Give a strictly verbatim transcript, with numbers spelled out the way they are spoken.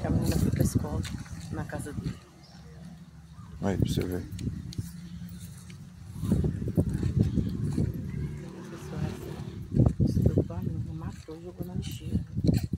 que a menina foi pra escola, na casa dele. Aí, pra você ver. A pessoa assim, estuprou a menina, matou, jogou na lixeira.